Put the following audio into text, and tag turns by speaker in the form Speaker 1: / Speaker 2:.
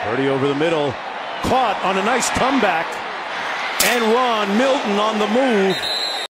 Speaker 1: Purdy over the middle. Caught on a nice comeback. And Ron Milton on the move.